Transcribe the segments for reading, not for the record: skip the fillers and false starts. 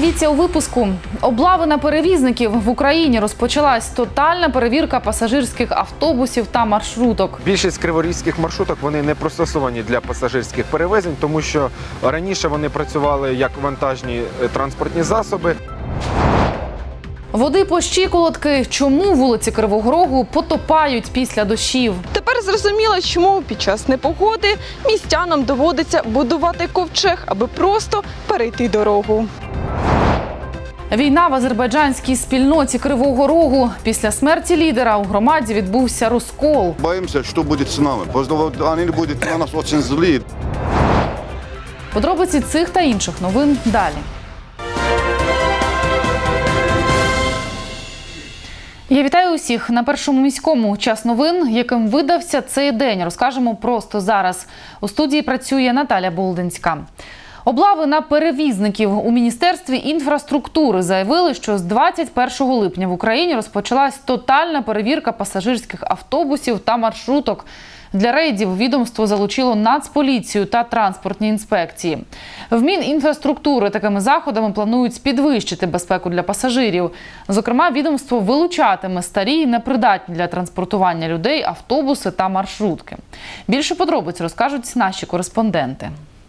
Дивіться у випуску. Облави на перевізників. В Україні розпочалась тотальна перевірка пасажирських автобусів та маршруток. Більшість криворізьких маршруток вони не пристосовані для пасажирських перевезень, тому що раніше вони працювали як вантажні транспортні засоби. Води по щиколотки. Чому вулиці Кривого Рогу потопають після дощів? Тепер зрозуміло, чому під час непогоди містянам доводиться будувати ковчег, аби просто перейти дорогу. Війна в азербайджанській спільноті Кривого Рогу. Після смерті лідера у громаді відбувся розкол. Боїмося, що буде з нами. Вони будуть на нас дуже злі. Подробиці цих та інших новин далі. Я вітаю усіх на Першому міському. Час новин, яким видався цей день, розкажемо просто зараз. У студії працює Наталя Болдинська. Облави на перевізників. У Міністерстві інфраструктури заявили, що з 21 липня в Україні розпочалась тотальна перевірка пасажирських автобусів та маршруток. Для рейдів відомство залучило Нацполіцію та транспортні інспекції. В Мінінфраструктури такими заходами планують підвищити безпеку для пасажирів. Зокрема, відомство вилучатиме старі і непридатні для транспортування людей автобуси та маршрутки. Більше подробиць розкажуть наші кореспонденти.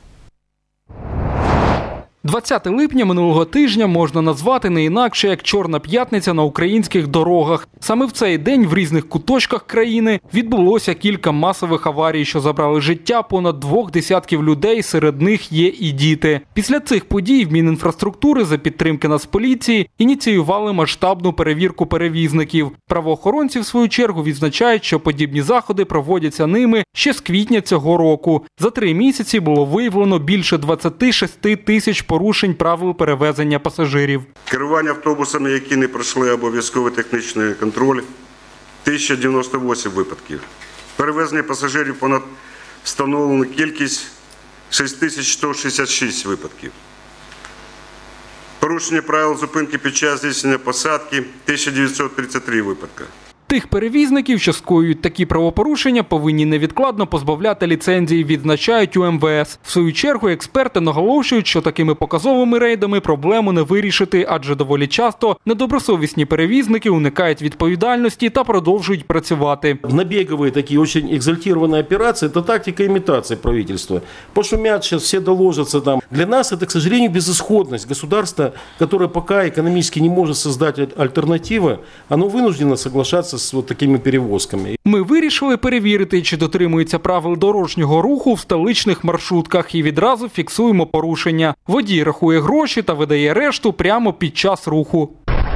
20 липня минулого тижня можна назвати не інакше, як «Чорна п'ятниця» на українських дорогах. Саме в цей день в різних куточках країни відбулося кілька масових аварій, що забрали життя понад 2 десятків людей, серед них є і діти. Після цих подій в Мінінфраструктури за підтримки Нацполіції ініціювали масштабну перевірку перевізників. Правоохоронці, в свою чергу, відзначають, що подібні заходи проводяться ними ще з квітня цього року. За 3 місяці було виявлено більше 26 тисяч порушень правил перевезення пасажирів. Керування автобусами, які не пройшли обов'язковий технічний контроль – 1098 випадків. Перевезення пасажирів понад встановлену кількість – 6166 випадків. Порушення правил зупинки під час здійснення посадки – 1933 випадки. Тих перевізників, що скоюють такі правопорушення, повинні невідкладно позбавляти ліцензії, відзначають у МВС. В свою чергу експерти наголошують, що такими показовими рейдами проблему не вирішити, адже доволі часто недобросовісні перевізники уникають відповідальності та продовжують працювати. Набеговые такие очень экзальтированные операции – это тактика имитации правительства. Пошумят, сейчас все доложатся там. Для нас это, к сожалению, безысходность. Государство, которое пока экономически не может создать альтернативы, оно вынуждено соглашаться з такими перевозками. Ми вирішили перевірити, чи дотримуються правил дорожнього руху в столичних маршрутках і відразу фіксуємо порушення. Водій рахує гроші та видає решту прямо під час руху.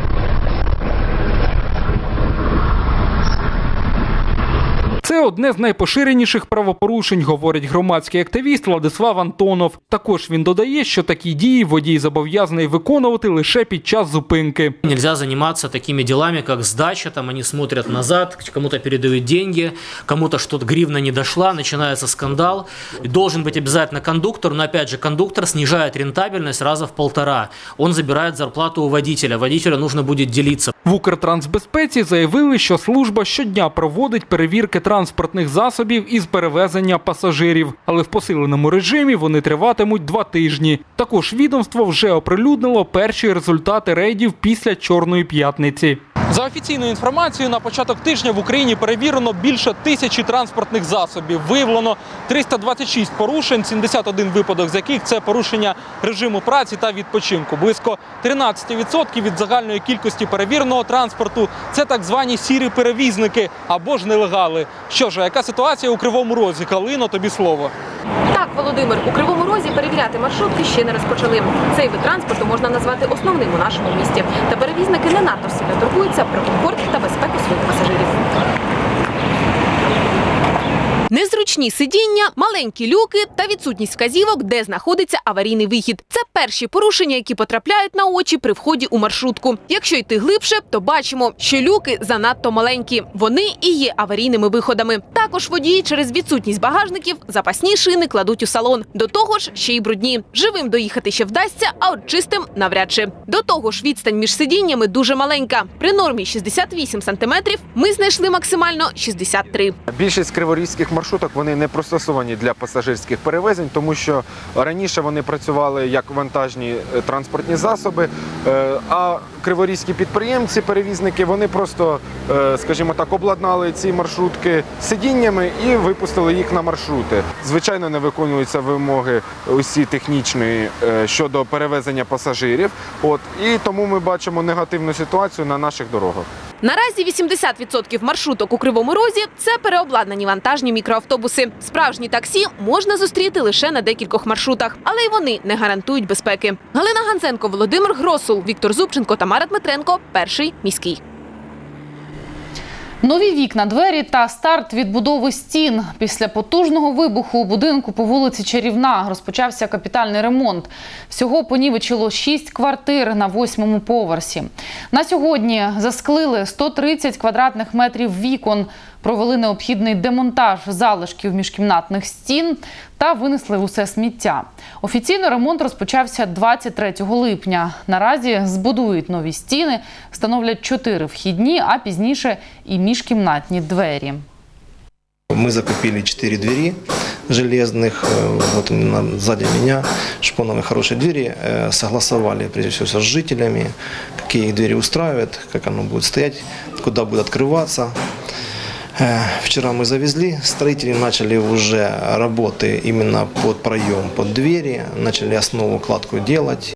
Це одне з найпоширеніших правопорушень, говорить громадський активіст Владислав Антонов. Також він додає, що такі дії водій зобов'язаний виконувати лише під час зупинки. Нельзя заниматься такими делами, как сдача, там они смотрят назад, кому-то передают деньги, кому-то что-то гривна не дошла, начинается скандал. Должен быть обязательно кондуктор, но опять же кондуктор снижает рентабельность раза в 1,5. Он забирает зарплату у водителя. Водителю нужно будет делиться. В Укртрансбезпеці заявили, що служба щодня проводить перевірки транспортних засобів із перевезення пасажирів. Але в посиленому режимі вони триватимуть 2 тижні. Також відомство вже оприлюднило перші результати рейдів після «Чорної п'ятниці». За офіційною інформацією, на початок тижня в Україні перевірено більше 1000 транспортних засобів. Виявлено 326 порушень, 71 випадок з яких це порушення режиму праці та відпочинку. Близько 13% від загальної кількості перевіреного транспорту – це так звані сірі перевізники або ж нелегали. Що ж, яка ситуація у Кривому Розі? Калино, тобі слово. Так, Володимир, у Кривому Розі перевіряти маршрутки ще не розпочали. Цей вид транспорту можна назвати основним у нашому місті. Та перевізники не надто сильно турбуються про комфорт та безпеку своїх пасажирів. Незручні сидіння, маленькі люки та відсутність вказівок, де знаходиться аварійний вихід. Це перші порушення, які потрапляють на очі при вході у маршрутку. Якщо йти глибше, то бачимо, що люки занадто маленькі. Вони і є аварійними виходами. Також водії через відсутність багажників запасні шини кладуть у салон. До того ж, ще й брудні. Живим доїхати ще вдасться, а от чистим – навряд чи. До того ж, відстань між сидіннями дуже маленька. При нормі 68 см ми знайшли максимально 63. Більшість криворізьких маршруток вони вони не пристосовані для пасажирських перевезень, тому що раніше вони працювали як вантажні транспортні засоби, а криворізькі підприємці, перевізники, вони просто, скажімо так, обладнали ці маршрутки сидіннями і випустили їх на маршрути. Звичайно, не виконуються вимоги усі технічні щодо перевезення пасажирів. І тому ми бачимо негативну ситуацію на наших дорогах. Наразі 80% маршруток у Кривому Розі – це переобладнані вантажні мікроавтобуси. Справжні таксі можна зустріти лише на декількох маршрутах, але й вони не гарантують безпеки. Галина Ганзенко, Володимир Гросул, Віктор Зубченко, Тамара Дмитренко. Перший міський. Нові вікна, двері та старт відбудови стін. Після потужного вибуху у будинку по вулиці Чарівна розпочався капітальний ремонт. Всього понівечило 6 квартир на 8-му поверсі. На сьогодні засклили 130 квадратних метрів вікон, провели необхідний демонтаж залишків міжкімнатних стін та винесли усе сміття. Офіційно ремонт розпочався 23 липня. Наразі збудують нові стіни, встановлять 4 вхідні, а пізніше і міжкімнатні двері. Мы закупили 4 двери железных, вот сзади меня шпоновые хорошие двери, согласовали прежде всего с жителями, какие их двери устраивают, как оно будет стоять, куда будет открываться. Вчера мы завезли, строители начали уже работы именно под проем, под двери, начали основу кладку делать.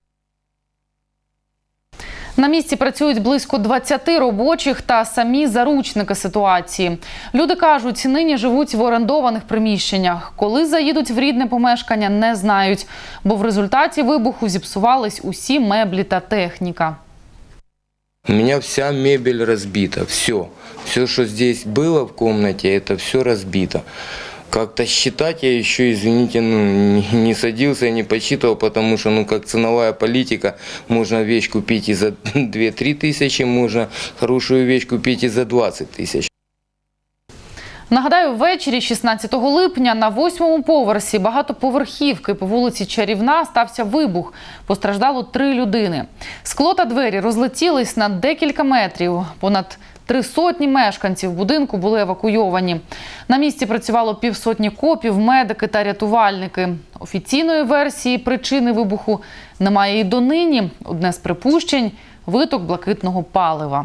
На місці працюють близько 20 робочих та самі заручники ситуації. Люди кажуть, нині живуть в орендованих приміщеннях. Коли заїдуть в рідне помешкання, не знають, бо в результаті вибуху зіпсувались усі меблі та техніка. У меня вся мебель разбита, все. Все, что здесь было в комнате, это все разбито. Как-то считать я еще, извините, не садился и не подсчитывал, потому что, как ценовая политика, можно вещь купить и за 2-3 тысячи, можно хорошую вещь купить и за 20 тысяч. Нагадаю, ввечері 16 липня на 8-му поверсі багатоповерхівки по вулиці Чарівна стався вибух. Постраждало 3 людини. Скло та двері розлетілись на декілька метрів. Понад 300 мешканців будинку були евакуйовані. На місці працювало півсотні копів, медики та рятувальники. Офіційної версії причини вибуху немає і донині. Одне з припущень – виток блакитного палива.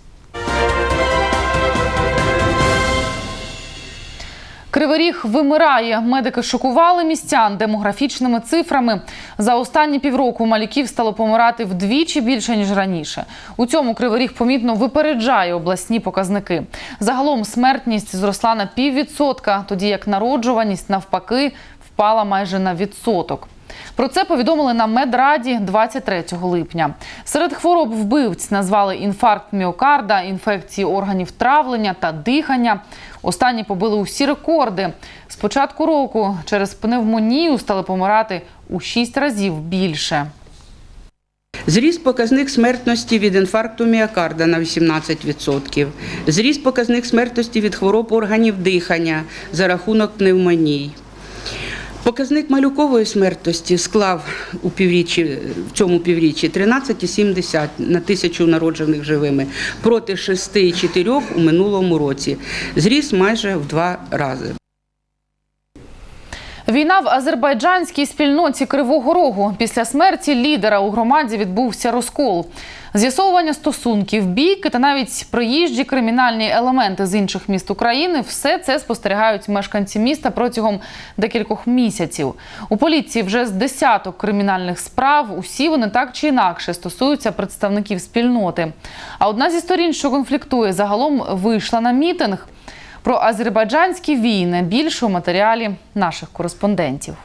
Кривий Ріг вимирає. Медики шокували містян демографічними цифрами. За останні півроку малюків стало помирати вдвічі більше, ніж раніше. У цьому Кривий Ріг помітно випереджає обласні показники. Загалом смертність зросла на 0,5%, тоді як народжуваність, навпаки, впала майже на 1%. Про це повідомили на медраді 23 липня. Серед хвороб вбивць назвали інфаркт міокарда, інфекції органів травлення та дихання. Останні побили усі рекорди. З початку року через пневмонію стали помирати у 6 разів більше. Зріс показник смертності від інфаркту міокарда на 18%. Зріс показник смертності від хвороб органів дихання за рахунок пневмоній. Показник малюкової смертності склав в цьому півріччі 13,7 на 1000 народжених живими проти 6,4 у минулому році. Зріс майже в 2 рази. Війна в азербайджанській спільноті Кривого Рогу. Після смерті лідера у громаді відбувся розкол. З'ясовування стосунків, бійки та навіть приїжджі кримінальні елементи з інших міст України – все це спостерігають мешканці міста протягом декількох місяців. У поліції вже з десяток кримінальних справ, усі вони так чи інакше стосуються представників спільноти. А одна зі сторін, що конфліктує, загалом вийшла на мітинг. Про азербайджанські війни більше у матеріалі наших кореспондентів.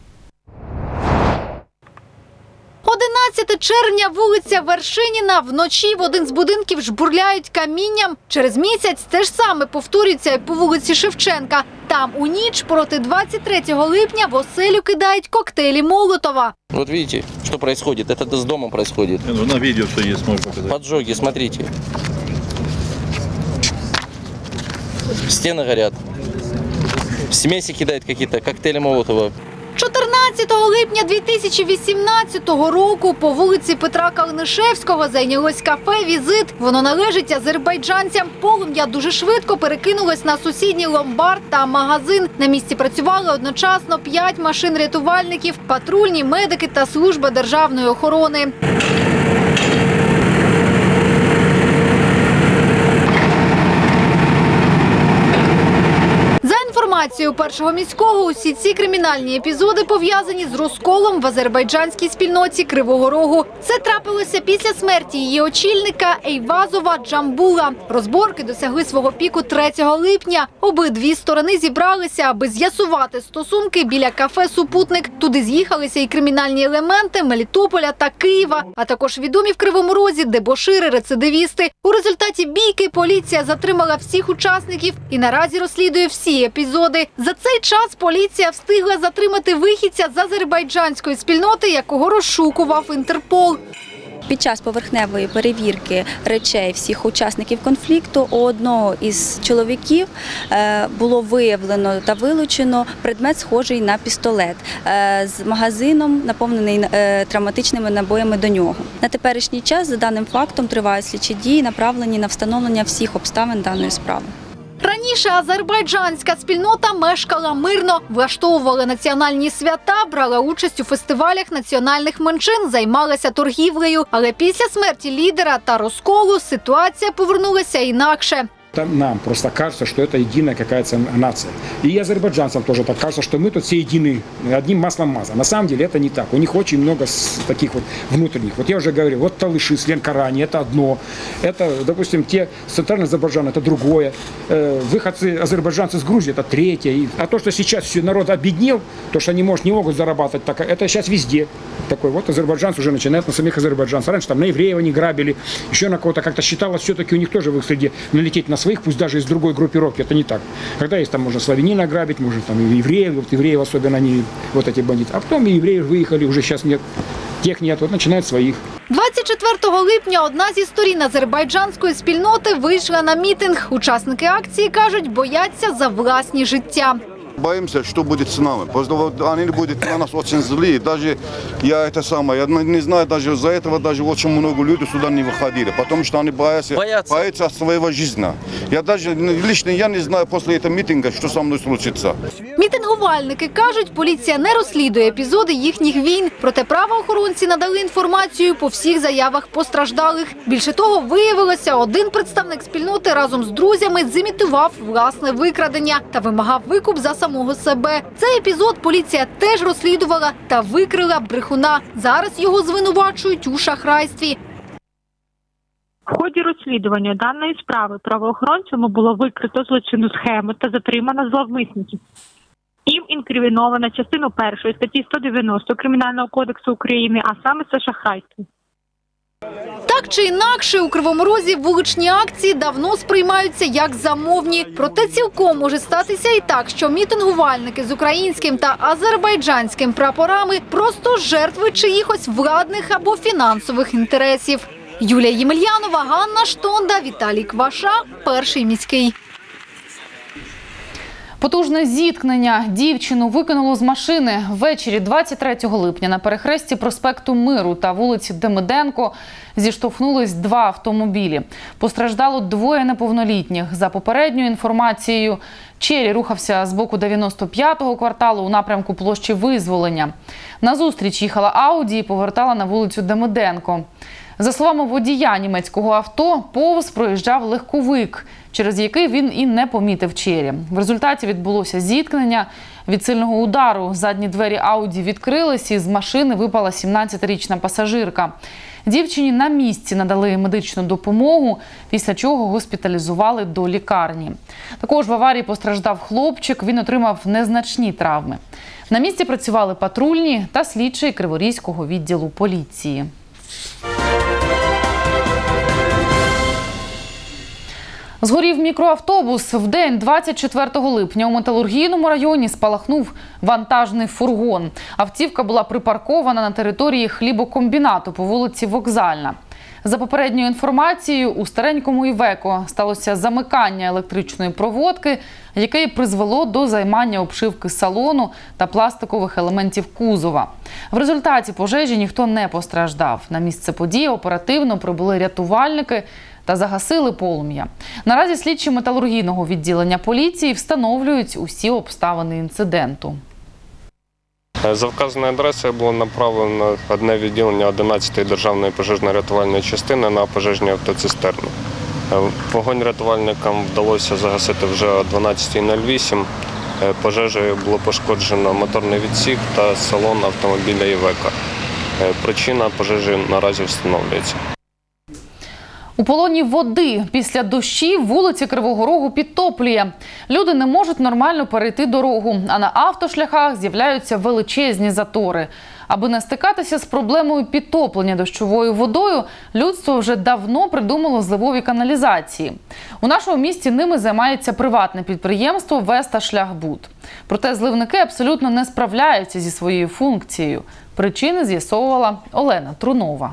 11 червня, вулиця Вершиніна. Вночі в один з будинків жбурляють камінням. Через місяць те ж саме повторюється і по вулиці Шевченка. Там у ніч проти 23 липня в оселю кидають коктейлі Молотова. Вот видите, что происходит? Это с домом происходит. На видео что есть, можно показать. Поджоги, смотрите. Стены горят. В смеси кидают какие-то коктейли Молотова. 11 липня 2018 року по вулиці Петра Калнишевського зайнялось кафе «Візит». Воно належить азербайджанцям. Полум'я дуже швидко перекинулось на сусідній ломбард та магазин. На місці працювали одночасно 5 машин рятувальників, патрульні, медики та служба державної охорони. За інформацією Першого міського, усі ці кримінальні епізоди пов'язані з розколом в азербайджанській спільноті Кривого Рогу. Це трапилося після смерті її очільника Ейвазова Джамбула. Розборки досягли свого піку 3 липня. Обидві сторони зібралися, аби з'ясувати стосунки біля кафе «Супутник». Туди з'їхалися і кримінальні елементи Мелітополя та Києва, а також відомі в Кривому Розі дебошири, рецидивісти. У результаті бійки поліція затримала всіх учасників і наразі розслідує всі епізоди. За цей час поліція встигла затримати вихідця з азербайджанської спільноти, якого розшукував Інтерпол. Під час поверхневої перевірки речей всіх учасників конфлікту у одного із чоловіків було виявлено та вилучено предмет, схожий на пістолет, з магазином, наповнений травматичними набоями до нього. На теперішній час за даним фактом тривають слідчі дії, направлені на встановлення всіх обставин даної справи. Раніше азербайджанська спільнота мешкала мирно, влаштовувала національні свята, брала участь у фестивалях національних меншин, займалася торгівлею. Але після смерті лідера та розколу ситуація повернулася інакше. Нам просто кажется, что это единая какая-то нация. И азербайджанцам тоже так кажется, что мы тут все едины, одним маслом мазано. На самом деле это не так. У них очень много таких вот внутренних. Вот я уже говорил, вот талыши с Ленкорани, это одно. Это, допустим, те с центрального Азербайджана, это другое. Выходцы азербайджанцы с Грузии, это третье. А то, что сейчас все народ обеднел, то, что они не могут зарабатывать, так, это сейчас везде. Такой вот азербайджанцы уже начинают на самих азербайджанцев. Раньше там на евреев они грабили, еще на кого-то как-то считалось, все-таки у них тоже в их среде налететь на своих, пусть даже из другой группировки, это не так. Когда есть там можно славянина грабить, можно там и евреев, вот евреев особенно они, вот эти бандиты. А потом и евреи выехали, уже сейчас нет, тех нет, вот начинают своих. 24 липня одна зі сторін азербайджанської спільноти вийшла на мітинг. Учасники акції кажуть, бояться за власні життя. Боимся, что будет с нами. Они будут на нас очень злые. Даже я не знаю, даже из-за этого даже очень много людей сюда не выходили, потому что они боятся своего жизни. Лично я не знаю после этого митинга, что со мной случится. Мітингувальники кажуть, поліція не розслідує епізоди їхніх війн. Проте правоохоронці надали інформацію по всіх заявах постраждалих. Більше того, виявилося, один представник спільноти разом з друзями зімітував власне викрадення та вимагав викуп за самого себе. Цей епізод поліція теж розслідувала та викрила брехуна. Зараз його звинувачують у шахрайстві. В ході розслідування даної справи правоохоронцями було викрито злочинну схему та затримано зловмисників. Їм інкриміновано частину 1 статті 190 Кримінального кодексу України, а саме це шахрайство. Так чи інакше, у Кривому Розі вуличні акції давно сприймаються як замовні. Проте цілком може статися і так, що мітингувальники з українським та азербайджанським прапорами просто жертви чиїхось владних або фінансових інтересів. Юлія Ємельянова, Ганна Штонда, Віталій Кваша, Перший міський. Потужне зіткнення. Дівчину викинуло з машини. Ввечері 23 липня на перехресті проспекту Миру та вулиці Демиденко зіштовхнулись 2 автомобілі. Постраждало 2 неповнолітніх. За попередньою інформацією, Чері рухався з боку 95-го кварталу у напрямку площі Визволення. Назустріч їхала Ауді і повертала на вулицю Демиденко. За словами водія німецького авто, повз проїжджав легковик, через який він і не помітив Чері. В результаті відбулося зіткнення. Від сильного удару задні двері Ауді відкрились і з машини випала 17-річна пасажирка. Дівчині на місці надали медичну допомогу, після чого госпіталізували до лікарні. Також в аварії постраждав хлопчик, він отримав незначні травми. На місці працювали патрульні та слідчі Криворізького відділу поліції. Згорів мікроавтобус. В день 24 липня у Металургійному районі спалахнув вантажний фургон. Автівка була припаркована на території хлібокомбінату по вулиці Вокзальна. За попередньою інформацією, у старенькому Івеко сталося замикання електричної проводки, яке призвело до займання обшивки салону та пластикових елементів кузова. В результаті пожежі ніхто не постраждав. На місце події оперативно прибули рятувальники та загасили полум'я. Наразі слідчі металургійного відділення поліції встановлюють усі обставини інциденту. За вказаною адресою було направлено одне відділення 11-ї державної пожежно-рятувальної частини на пожежні автоцистерни. Вогонь рятувальникам вдалося загасити вже о 12:08. Пожежею було пошкоджено моторний відсік та салон автомобіля «Івека». Причина пожежі наразі встановлюється. У полоні води після дощів вулиці Кривого Рогу підтоплює. Люди не можуть нормально перейти дорогу, а на автошляхах з'являються величезні затори. Аби не стикатися з проблемою підтоплення дощовою водою, людство вже давно придумало зливові каналізації. У нашому місті ними займається приватне підприємство «Весташляхбуд». Проте зливники абсолютно не справляються зі своєю функцією. Причини з'ясовувала Олена Трунова.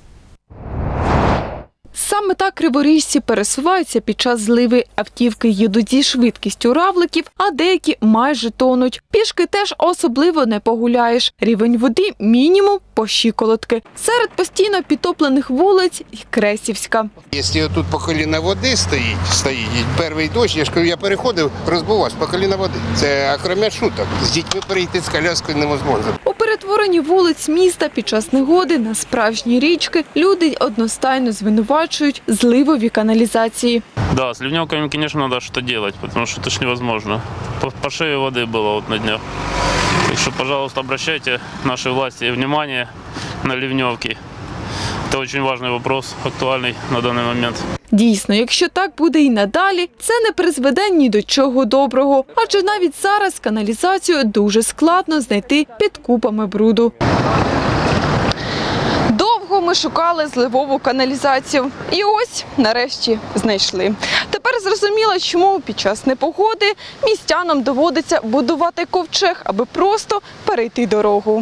Саме так криворіжці пересуваються під час зливи. Автівки їдуть зі швидкістю равликів, а деякі майже тонуть. Пішки теж особливо не погуляєш. Рівень води мінімум по щиколотки. Серед постійно підтоплених вулиць і Кресівська. Якщо тут по коліна води стоїть, перший дощ, я переходив, розбивався по коліна води. Це окрім шуток. З дітьми перейти з коляскою неможливо. У перетворенні вулиць міста під час негоди на справжні річки люди одностайно звинувачують зливові каналізації. Да, с ливневками, конечно, надо что-то делать, потому что это ж невозможно. По шее воды было вот на днях. Так что, пожалуйста, обращайте наши власти внимание на ливневки. Это очень важный вопрос, актуальный на данный момент. Дійсно, якщо так буде і надалі, це не призведе ні до чого доброго. Адже навіть зараз каналізацію дуже складно знайти під купами бруду. Довго ми шукали зливову каналізацію. І ось, нарешті, знайшли. Тепер зрозуміло, чому під час непогоди містянам доводиться будувати ковчег, аби просто перейти дорогу.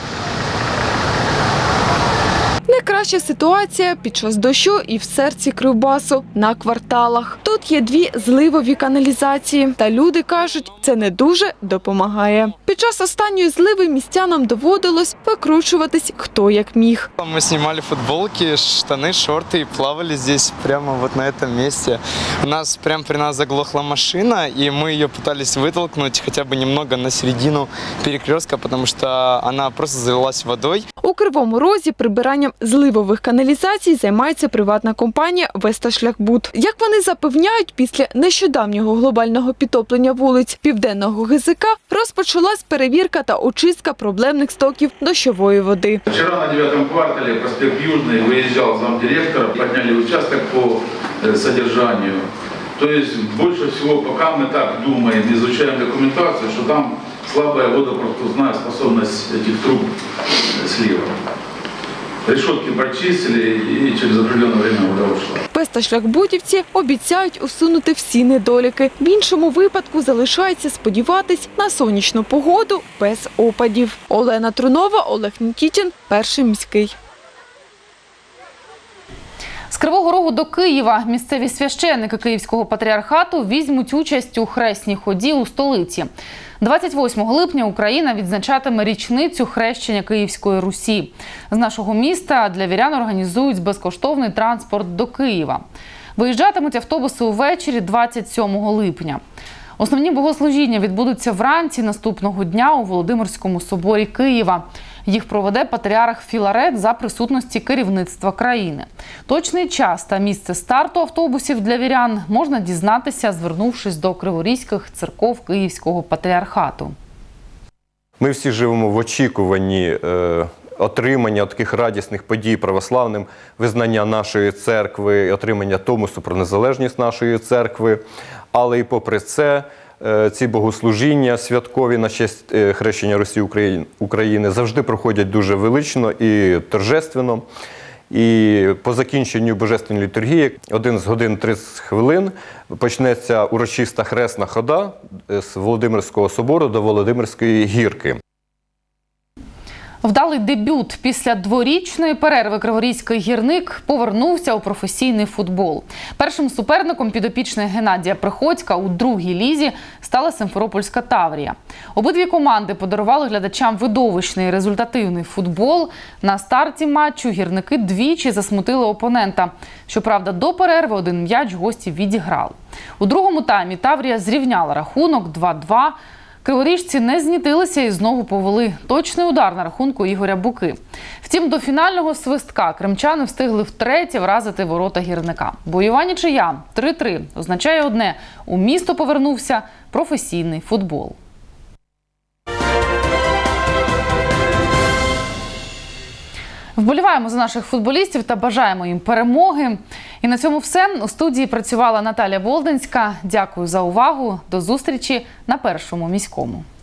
Найкраща ситуація під час дощу і в серці Кривбасу – на кварталах. Тут є дві зливові каналізації, та люди кажуть, це не дуже допомагає. Під час останньої зливи містянам доводилось викручуватись хто як міг. Ми знімали футболки, штани, шорти і плавали тут, прямо вот на цьому місці. У нас прямо при нас заглохла машина, і ми її намагалися витолкнути хоча б немного на середину перекрестка, тому що вона просто залилась водою. У Кривому Розі прибиранням зливових каналізацій займається приватна компанія «Весташляхбуд». Як вони запевняють, після нещодавнього глобального підтоплення вулиць Південного ГЗК розпочалась перевірка та очистка проблемних стоків дощової води. Вчора на 9-му кварталі проспект Южний виїжджав замдиректора, підняли участок по содержанию. То есть больше всего, пока мы так думаем, изучаем документацию, что там слабая водопропускная способность этих труб слива. Решетки прочистили и через определенное время вода ушла. Весташляхбудівці обіцяють усунути всі недоліки. В іншому випадку залишається сподіватись на сонячну погоду без опадів. Олена Трунова, Олег Нікітін, Перший міський. З Кривого Рогу до Києва місцеві священники Київського патріархату візьмуть участь у хресній ході у столиці. 28 липня Україна відзначатиме річницю хрещення Київської Русі. З нашого міста для вірян організують безкоштовний транспорт до Києва. Виїжджатимуть автобуси увечері 27 липня. Основні богослужіння відбудуться вранці наступного дня у Володимирському соборі Києва. Їх проведе патріарх Філарет за присутності керівництва країни. Точний час та місце старту автобусів для вірян можна дізнатися, звернувшись до Криворізьких церков Київського патріархату. Ми всі живемо в очікуванні отримання таких радісних подій православним, визнання нашої церкви, отримання Томосу про незалежність нашої церкви. Але і попри це, ці богослужіння святкові на честь хрещення Русі України завжди проходять дуже велично і торжественно. І по закінченню Божественної літургії 1 годин 30 хвилин почнеться урочиста хресна хода з Володимирського собору до Володимирської гірки. Вдалий дебют. Після дворічної перерви криворізький гірник повернувся у професійний футбол. Першим суперником підопічних Геннадія Приходька у другій лізі стала Симферопольська Таврія. Обидві команди подарували глядачам видовищний і результативний футбол. На старті матчу гірники двічі засмутили опонента. Щоправда, до перерви один м'яч гості відіграли. У другому таймі Таврія зрівняла рахунок 2-2. Криворіжці не знітилися і знову повели точний удар на рахунку Ігоря Буки. Втім, до фінального свистка кримчани встигли втретє вразити ворота гірника. Бойова нічия 3-3 означає одне – у місто повернувся професійний футбол. Вболіваємо за наших футболістів та бажаємо їм перемоги. І на цьому все. У студії працювала Наталя Болдинська. Дякую за увагу. До зустрічі на Першому міському.